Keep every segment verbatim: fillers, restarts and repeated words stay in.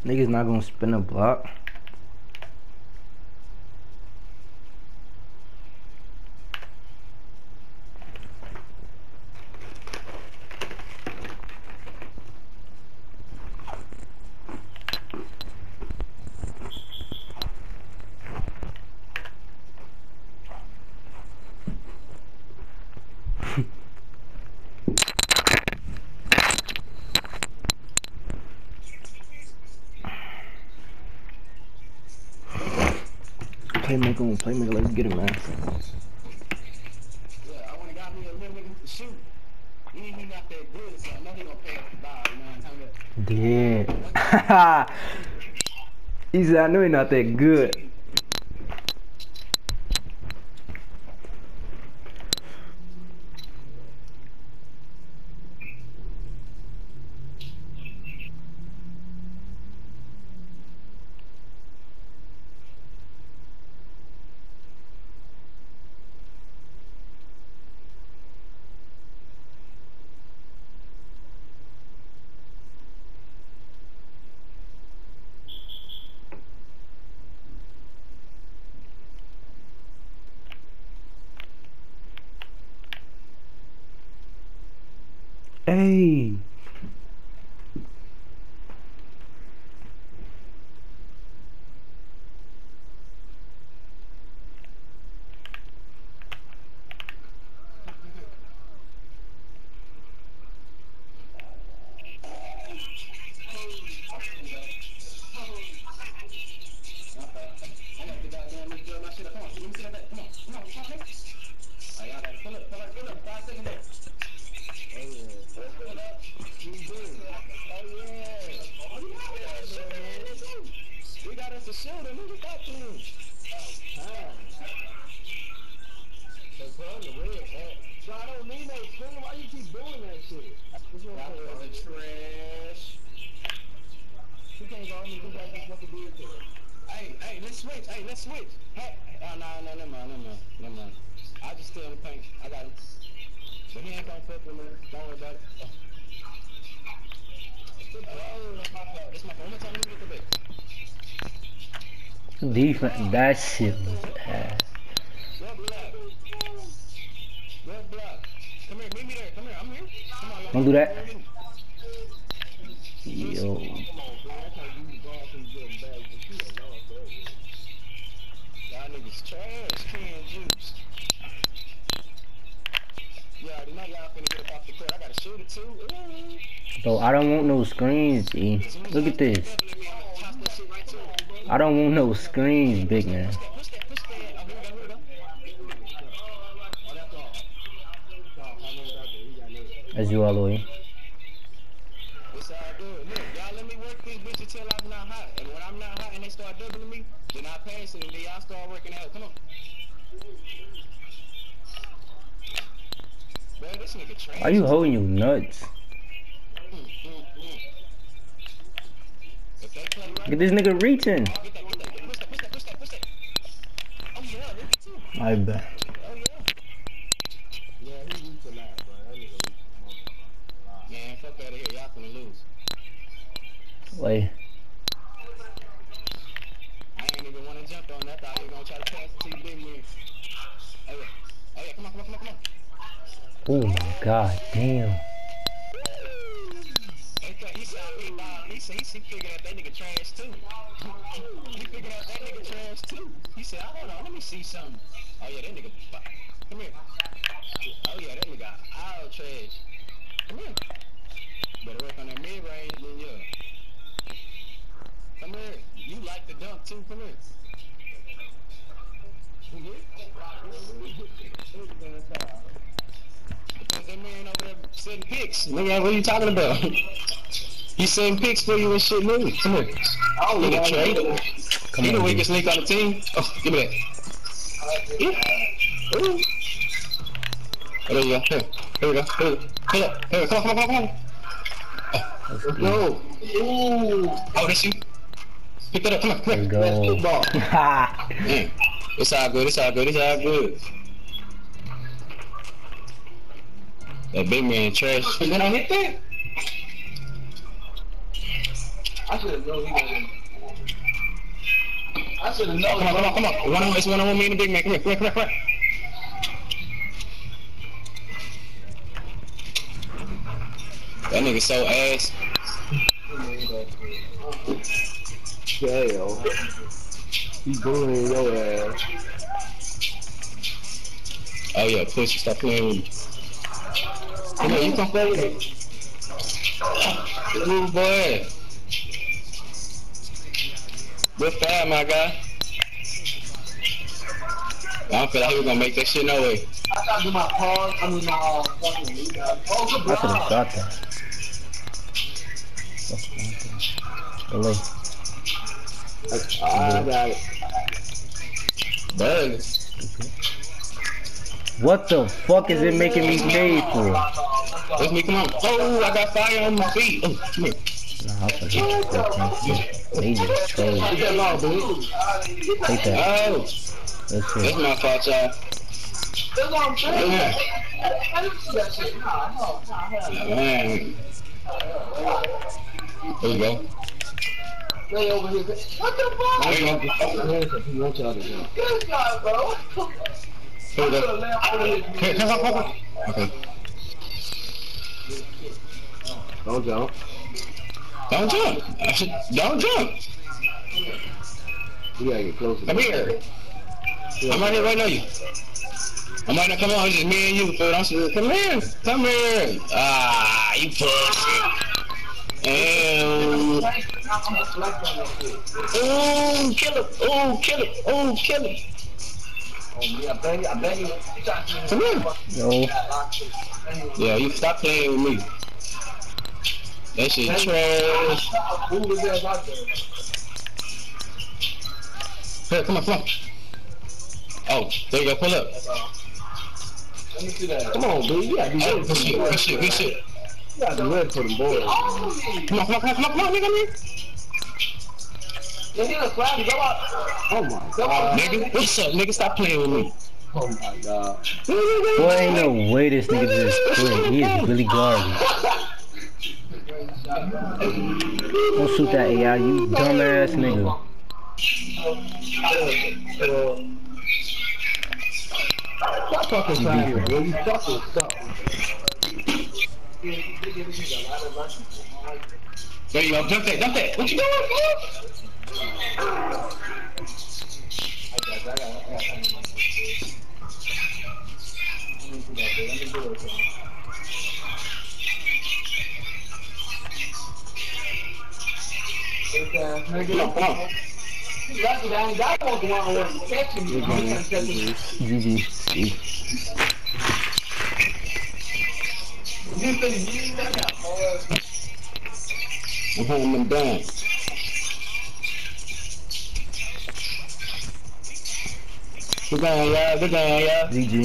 Niggas not gonna spin a block. Playmaker on playmaker, let's get him, man. Yeah, I wanna got me a little nigga to shoot. He he not that good, so I know he gonna pay us the ball, you know what I'm saying? Yeah. He said, I know he not that good. Hey. We got us a shooter, nigga, got to him. So I don't need no screen. Why you keep doing that shit? That was a trash. She can't go on me because that's what to do to her. Hey, hey, let's switch. Hey, let's switch. Hey, oh, no, no, never mind, never mind, never mind. I just still in the paint. I got him. But he ain't gonna fuck with me. Don't worry about it. Oh. Oh, that's my fault. That's my fault. One more time, let me get the bait. Defense, that shit was ass. Red block. Red block. Come here, meet me there. Come here, I'm here. Come on, Don't do that. Yo. Come on, bro. That's how you ball from getting back. But you a lost that. Y'all niggas trash, canned juice. Yeah, I know y'all finna get up off the court. I gotta shoot it too. Ooh. Bro, I don't want no screens, G. Look at this. I don't want no screens, big man. That's you all the way. It's all good. Look, y'all let me work this bitch until I'm not hot. And when I'm not hot and they start doubling me, then I pass it and then y'all start working out. Come on. Bro, this nigga trash. Why you holding your nuts? Mm, mm, mm. If they play right, Get this nigga reaching. oh, get that, get that, push that, push that, push that, push that. Oh yeah, look at you. I bet. Oh yeah. Yeah, he reached a lot, bro. That nigga reached a lot. Man, fuck out of here. Y'all finna lose. Wait. I ain't even wanna jump on that. I thought you were gonna try to pass it to you, big man. Oh yeah. Oh yeah, come on, come on, come on, come on. Oh my god, damn. He said he ball. He said he figured out that nigga trash too. He figured out that nigga trash too. He said, hold on, let me see something. Oh yeah, that nigga. Come here. Oh yeah, that nigga all trash. Come here. Better work on that mid range, then yeah. Come here. You like the dunk too. Come here. Because that man over there setting picks. Nigga, what are you talking about? He's setting picks for you and shit, nigga. Come here. Oh, nigga, Trey. He the weakest link on the team. Oh, give me that. Yeah. Ooh. Oh, there you go. Here. Here we go. Here we go. Here, here. Come on, come on, come on, come on. Go. Ooh. Oh, that's you. Pick that up. Come on, come on. Let's football. Man, it's all good. It's all good. It's all good. That big man trash. And then I hit that. I should have known he was. I should have known. Come on, come on, come on. One on one, it's one on one, me and the big man. Come here, come here, come here, come here. That nigga so ass. Damn. He bullying your ass. Oh yeah, pussy, stop playing with me. Come on, you come play with me. Move, boy. Good fast, my guy. I don't feel like he was gonna make that shit no way. I gotta do my pause. I mean, my uh, fucking lead. Oh, good I should have block. got that. Delay. I got it. Bug. What the fuck is it making me pay for? Let's me come on. Oh, I got fire on my feet. Oh, come here. Nah, I'm fucking They just troll. Take that ball, dude. Take that. Oh, That's that's it. my fault, y'all. That's what I'm saying. Yeah. I didn't see that shit. Nah, no, nah, hell no. Man. There you go. Lay over here. What the fuck? There you go. He wants y'all to go. Good guy, bro. Here we go. Lay over here. Here, come on, come on. Okay. Don't jump. Don't jump. I should, don't jump. You gotta get closer. Come here. I'm right here right now. You. I'm right now. Come on. It's just me and you. Fool. I'm saying, come here. Come here. Ah, you pussy. And oh, kill him. Oh, kill him. Oh, kill him. Oh, yeah, I bet you. I bet you. Come here. Yo. Yeah, you stop playing with me. That shit trash. Who was there about there? Here, come on, come on. Oh, there you go. Pull up. Let me see that. Come on, dude. You gotta be Oh, ready for good shit. them Good boys. shit. Good shit. You gotta be ready for them boys. Come on, come on, come on, come on, come on, nigga, nigga. Yeah, he was flying. Go out. Oh my god. Nigga, what's up, nigga? Stop playing with me. Oh my god. Boy, ain't no way this nigga just quit. He is really garbage. Don't shoot that A I, you dumbass nigga. Stop fucking trying, bro. You fucking suck. There you go. Jump that, jump that. What you doing, fool? Come on, come on. Lucky down, that was the one who was catching me. G G. I'm holding them down. We're going, y'all. We're going, y'all. G G.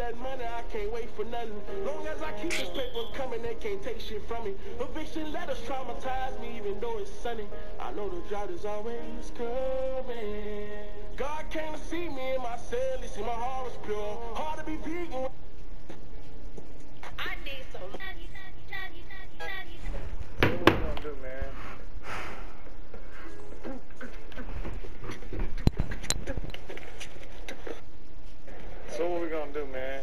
that money, I can't wait for nothing. Long as I keep this paper coming, they can't take shit from me. Eviction letters traumatize me, even though it's sunny. I know the drought is always coming. God came to see me in my cell, he see my heart was pure. Hard to be vegan. I need some. What we gonna do, man? So what we gonna do, man?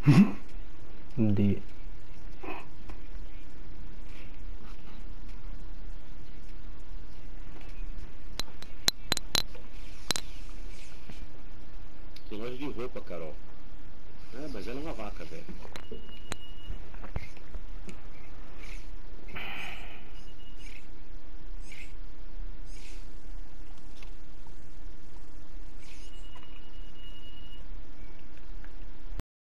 I'm dead. Tem loja de roupa, Carol. É, mas ela é uma vaca, velho.